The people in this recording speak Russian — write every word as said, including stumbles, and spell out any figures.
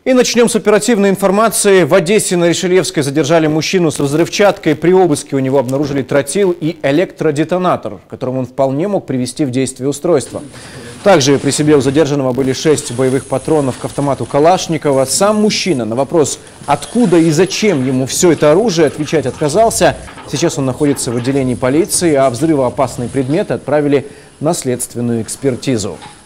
И начнем с оперативной информации. В Одессе на Ришельевской задержали мужчину с взрывчаткой. При обыске у него обнаружили тротил и электродетонатор, которым он вполне мог привести в действие устройство. Также при себе у задержанного были шесть боевых патронов к автомату Калашникова. Сам мужчина на вопрос, откуда и зачем ему все это оружие, отвечать отказался. Сейчас он находится в отделении полиции, а взрывоопасные предметы отправили на следственную экспертизу.